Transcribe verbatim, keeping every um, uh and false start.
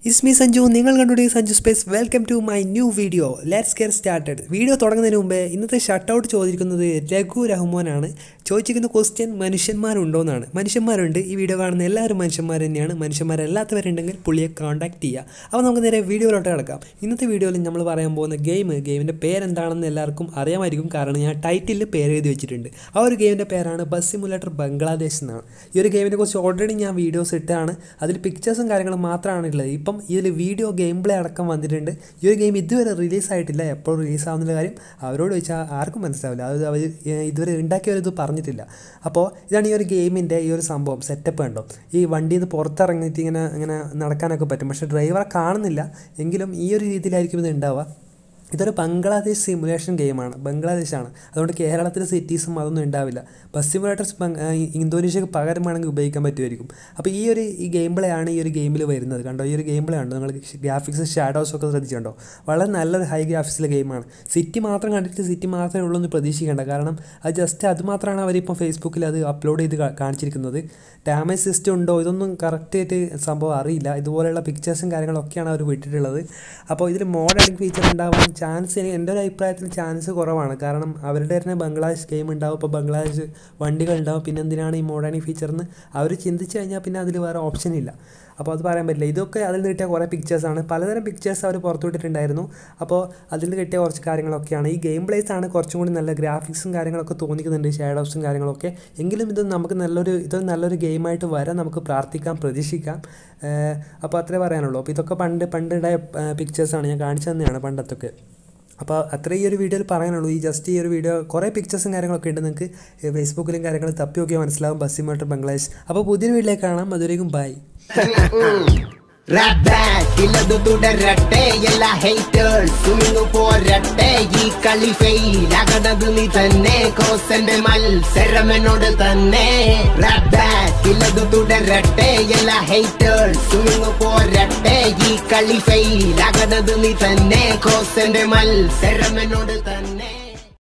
It's me Sanju, നിങ്ങൾ കണ്ടുപിടി Sanju Space. Welcome to my new video. Let's get started. Video തുടങ്ങുന്നതിന് മുമ്പേ ഇന്നത്തെ ഷട്ട് ഔട്ട് ചോദിക്കുന്നത് രഘു റഹ്മാനാണ്. ചോദിച്ചിരിക്കുന്ന ക്വസ്റ്റ്യൻ മനുഷ്യന്മാരുണ്ടോ എന്നാണ്. മനുഷ്യന്മാരുണ്ട്. ഈ വീഡിയോ കാണുന്ന എല്ലാവരും മനുഷ്യന്മാർ തന്നെയാണ്. മനുഷ്യന്മാരല്ലാത്തവരുണ്ടെങ്കിൽ പുള്ളിയെ കോൺടാക്ട് ചെയ്യുക. അപ്പോൾ നമുക്ക് നേരെ വീഡിയോയിലോട്ട് കിടക്കാം. ഇന്നത്തെ വീഡിയോയിൽ നമ്മൾ പറയാൻ പോകുന്ന ഗെയിം ഗെയിമിൻ്റെ പേരെന്താണെന്ന് എല്ലാവർക്കും അറിയാമായിരിക്കും. കാരണം ഞാൻ ടൈറ്റിലിൽ പേര് എഴുതി വെച്ചിട്ടുണ്ട്. ആ ഒരു ഗെയിമിൻ്റെ പേരാണ് ബസ് സിമുലേറ്റർ ബംഗ്ലാദേശ് എന്നാണ്. ഈ ഒരു ഗെയിമിനെ കുറിച്ച് ഓൾറെഡി ഞാൻ വീഡിയോസ് ഇട്ടാണ്. അതിൽ പിക്ചേഴ്സും കാര്യങ്ങളും മാത്രമാണ് ഉള്ളത്. ഇപ്പം ഇതിൽ വീഡിയോ ഗെയിം പ്ലേ അടക്കം വന്നിട്ടുണ്ട്. ഈ ഒരു ഗെയിം ഇതുവരെ റിലീസായിട്ടില്ല. എപ്പോൾ റിലീസാവുന്ന കാര്യം അവരോട് ചോദിച്ചാൽ ആർക്കും മനസ്സിലാവില്ല. അത് അവർ ഇതുവരെ ഉണ്ടാക്കിയവരിത് പറഞ്ഞിട്ടില്ല. അപ്പോൾ ഇതാണ് ഈ ഒരു ഗെയിമിൻ്റെ ഈ ഒരു സംഭവം സെറ്റപ്പ് കണ്ടോ. ഈ വണ്ടിയിൽ നിന്ന് പുറത്തിറങ്ങിയിട്ട് ഇങ്ങനെ ഇങ്ങനെ നടക്കാനൊക്കെ പറ്റും. പക്ഷേ ഡ്രൈവറെ കാണുന്നില്ല. എങ്കിലും ഈ ഒരു രീതിയിലായിരിക്കും ഇത് ഉണ്ടാവുക. ഇതൊരു ബംഗ്ലാദേശ് സിമുലേഷൻ ഗെയിമാണ്. ബംഗ്ലാദേശാണ്. അതുകൊണ്ട് കേരളത്തിലെ സിറ്റീസും അതൊന്നും ഉണ്ടാവില്ല. ബസ് സിമുലേറ്റർസ് ഇന്തോനേഷ്യക്ക് പകരം വേണമെങ്കിൽ ഉപയോഗിക്കാൻ പറ്റുമായിരിക്കും. അപ്പോൾ ഈ ഒരു ഈ ഗെയിം പ്ലേ ആണ് ഈ ഒരു ഗെയിമിൽ വരുന്നത്. കണ്ടോ, ഈ ഒരു ഗെയിം പ്ലേ ഉണ്ട്. നിങ്ങൾ ഗ്രാഫിക്സ് ഷാഡോസ് ഒക്കെ ശ്രദ്ധിച്ചുണ്ടോ. വളരെ നല്ലൊരു ഹൈ ഗ്രാഫിക്സിലെ ഗെയിമാണ്. സിറ്റി മാത്രം കണ്ടിട്ട് സിറ്റി മാത്രമേ ഉള്ളൂ എന്ന് പ്രതീക്ഷിക്കേണ്ട. കാരണം അത് ജസ്റ്റ് അത് മാത്രമാണ് അവരിപ്പോൾ ഫേസ്ബുക്കിൽ അത് അപ്ലോഡ് ചെയ്ത് കാണിച്ചിരിക്കുന്നത്. ഡാമേജ് സിസ്റ്റം ഉണ്ടോ ഇതൊന്നും കറക്റ്റായിട്ട് സംഭവം അറിയില്ല. ഇതുപോലെയുള്ള പിക്ചേഴ്സും കാര്യങ്ങളൊക്കെയാണ് അവർ വിട്ടിട്ടുള്ളത്. അപ്പോൾ ഇതിൽ മോഡേണിംഗ് ഫീച്ചർ ഉണ്ടാവാൻ ചാൻസ് എൻ്റെ ഒരു അഭിപ്രായത്തിൽ ചാൻസ് കുറവാണ്. കാരണം അവരുടെ തന്നെ ബംഗ്ലാദേശ് ഗെയിം ഉണ്ടാവും. ഇപ്പോൾ ബംഗ്ലാദേശ് വണ്ടികൾ ഉണ്ടാവും. പിന്നെ എന്തിനാണ് ഈ മോഡേണിംഗ് ഫീച്ചറിന് അവർ ചിന്തിച്ച് കഴിഞ്ഞാൽ പിന്നെ അതിൽ വേറെ ഓപ്ഷൻ ഇല്ല. അപ്പോൾ അത് പറയാൻ പറ്റില്ല. ഇതൊക്കെ അതിൽ നിന്ന് കിട്ടിയ കുറേ പിക്ചേഴ്സാണ്. പലതരം പിക്ചേഴ്സ് അവർ പുറത്തുവിട്ടിട്ടുണ്ടായിരുന്നു. അപ്പോൾ അതിൽ നിന്ന് കിട്ടിയ കുറച്ച് കാര്യങ്ങളൊക്കെയാണ്. ഈ ഗെയിം പ്ലേസ് ആണ് കുറച്ചും കൂടി നല്ല ഗ്രാഫിക്സും കാര്യങ്ങളൊക്കെ തോന്നിക്കുന്നുണ്ട്, ഷാഡോസും കാര്യങ്ങളൊക്കെ. എങ്കിലും ഇത് നമുക്ക് നല്ലൊരു ഇത് നല്ലൊരു ഗെയിമായിട്ട് വരാൻ നമുക്ക് പ്രാർത്ഥിക്കാം, പ്രതീക്ഷിക്കാം. അപ്പോൾ അത്രേ പറയാനുള്ളൂ. അപ്പോൾ ഇതൊക്കെ പണ്ട് പണ്ടുണ്ടായ പിക്ചേഴ്സാണ്, ഞാൻ കാണിച്ചു തന്നെയാണ് പണ്ടത്തൊക്കെ. അപ്പോൾ അത്ര ഈ ഒരു വീഡിയോയിൽ പറയാനുള്ളൂ. ഈ ജസ്റ്റ് ഈ ഒരു വീഡിയോ കുറേ പിക്ചേഴ്സും കാര്യങ്ങളൊക്കെ ഉണ്ട്. നിങ്ങൾക്ക് ഫേസ്ബുക്കിലും കാര്യങ്ങൾ തപ്പി നോക്കിയാൽ മനസ്സിലാവും ബസ് സിമുലേറ്റർ ബംഗ്ലാദേശ്. അപ്പോൾ പുതിയൊരു വീഡിയോയിലേക്ക് കാണാം. അതുവരേക്കും bye. Rap back, illadu tudaratte, ella haters, suminu poratte, ee kali fail, agadadu ni thanne, kosende mal, serramenodu thanne. Rap back, illadu tudaratte, ella haters, suminu poratte, ee kali fail, agadadu ni thanne, kosende mal, serramenodu thanne.